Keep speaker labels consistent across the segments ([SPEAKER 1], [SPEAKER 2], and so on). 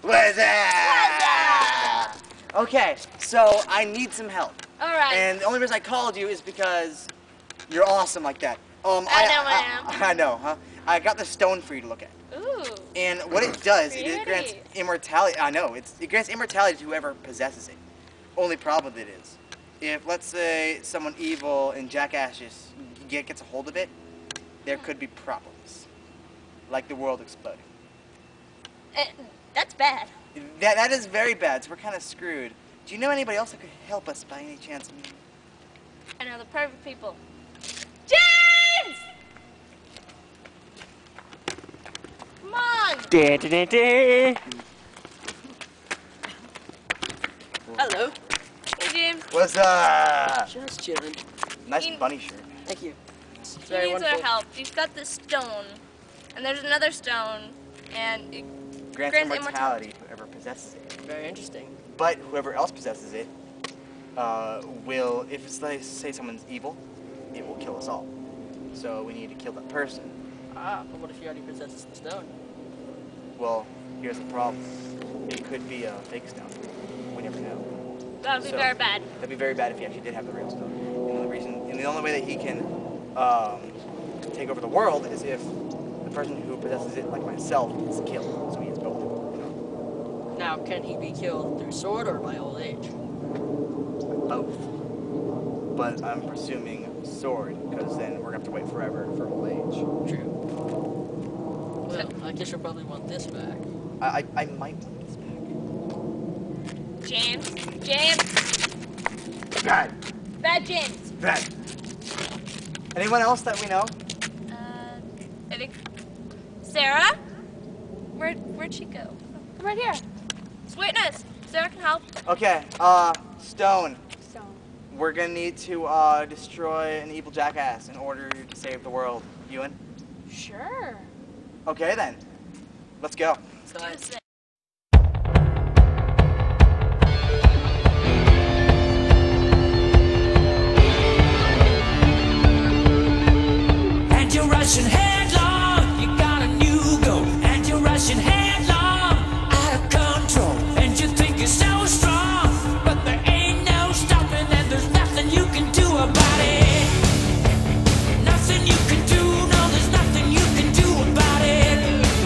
[SPEAKER 1] What's up? Okay, so I need some help.
[SPEAKER 2] All right.
[SPEAKER 1] And the only reason I called you is because you're awesome like that.
[SPEAKER 2] I
[SPEAKER 1] know, huh? I got the stone for you to look at.
[SPEAKER 2] Ooh.
[SPEAKER 1] And what it does,
[SPEAKER 2] Pretty.
[SPEAKER 1] it grants immortality. I know, it grants immortality to whoever possesses it. Only problem with it is, if let's say someone evil and jackass just gets a hold of it, there could be problems, like the world exploding.
[SPEAKER 2] That's bad.
[SPEAKER 1] That is very bad. So we're kind of screwed. Do you know anybody else that could help us by any chance?
[SPEAKER 2] I know the perfect people. James! Come on!
[SPEAKER 3] Hello.
[SPEAKER 2] Hey, James.
[SPEAKER 1] What's up?
[SPEAKER 3] Just chilling.
[SPEAKER 1] Nice bunny shirt.
[SPEAKER 3] Thank you. It's
[SPEAKER 2] He
[SPEAKER 3] very
[SPEAKER 2] needs
[SPEAKER 3] wonderful.
[SPEAKER 2] our help. He's got this stone, and there's another stone, and it
[SPEAKER 1] Grants immortality to whoever possesses it.
[SPEAKER 3] Very interesting.
[SPEAKER 1] But whoever else possesses it will, if it's like, say someone's evil, it will kill us all. So we need to kill that person.
[SPEAKER 3] Ah, but what if he already possesses the stone?
[SPEAKER 1] Well, here's the problem. It could be a fake stone. We never know.
[SPEAKER 2] That would be very bad.
[SPEAKER 1] That'd be very bad if he actually did have the real stone. And the only way that he can take over the world is if the person who possesses it, like myself, is killed. So he is both.
[SPEAKER 3] Now, can he be killed through sword or by old age?
[SPEAKER 1] Both. But I'm presuming sword, because then we're gonna have to wait forever for old age.
[SPEAKER 3] True. Well, I guess you'll probably want this back.
[SPEAKER 1] I might want this back.
[SPEAKER 2] James. James.
[SPEAKER 1] Bad.
[SPEAKER 2] Bad James.
[SPEAKER 1] Bad. Anyone else that we know?
[SPEAKER 2] I think Sarah. Where'd she go? Come right here. Sweetness. Sarah can help.
[SPEAKER 1] Okay. Stone.
[SPEAKER 2] Stone.
[SPEAKER 1] We're gonna need to destroy an evil jackass in order to save the world. You in?
[SPEAKER 2] Sure.
[SPEAKER 1] Okay then. Let's go.
[SPEAKER 3] Besides,
[SPEAKER 4] And you're rushing headlong, you got a new goal. And you're rushing headlong, out of control. And you think you're so strong, but there ain't no stopping. And there's nothing you can do about it. Nothing you can do, no, there's nothing you can do about it.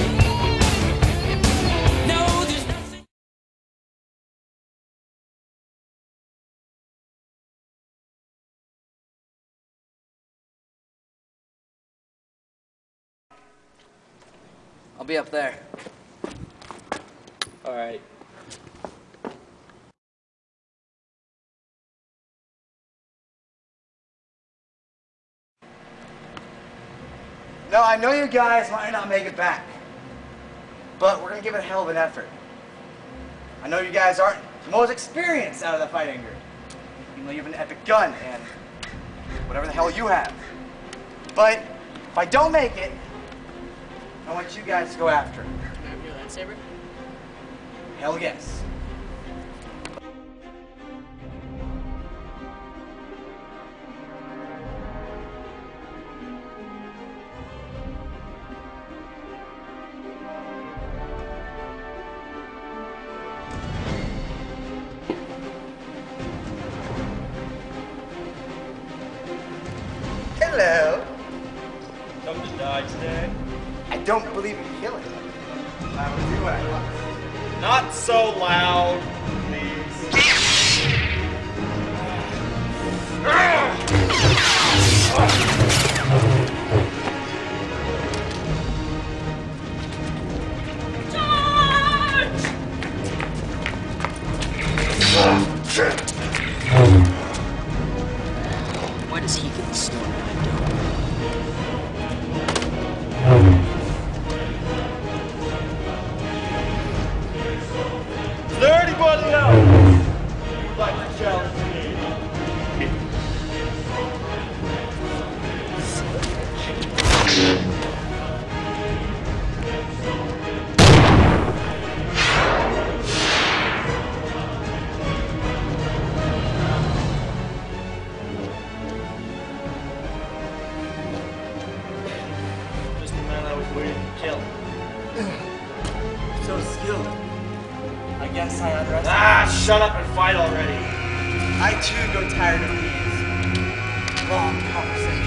[SPEAKER 4] No, there's nothing.
[SPEAKER 1] I'll be up there.
[SPEAKER 3] all right.
[SPEAKER 1] No, I know you guys might not make it back, but we're gonna give it a hell of an effort. I know you guys aren't the most experienced out of the fighting group, even though you have an epic gun and whatever the hell you have. But if I don't make it, I want you guys to go after it.
[SPEAKER 3] Can I have your lightsaber?
[SPEAKER 1] Hell yes. Hello.
[SPEAKER 5] Come to die today?
[SPEAKER 1] I don't believe in killing. I will do what I want.
[SPEAKER 5] Not so loud, please.
[SPEAKER 3] Why does he get the stone and I don't?
[SPEAKER 5] Is there anybody else who'd like to challenge me? Just the man I was waiting to kill.
[SPEAKER 1] So skilled. I guess I underestimated.
[SPEAKER 5] Ah, shut up and fight already.
[SPEAKER 1] I too go tired of these long conversations.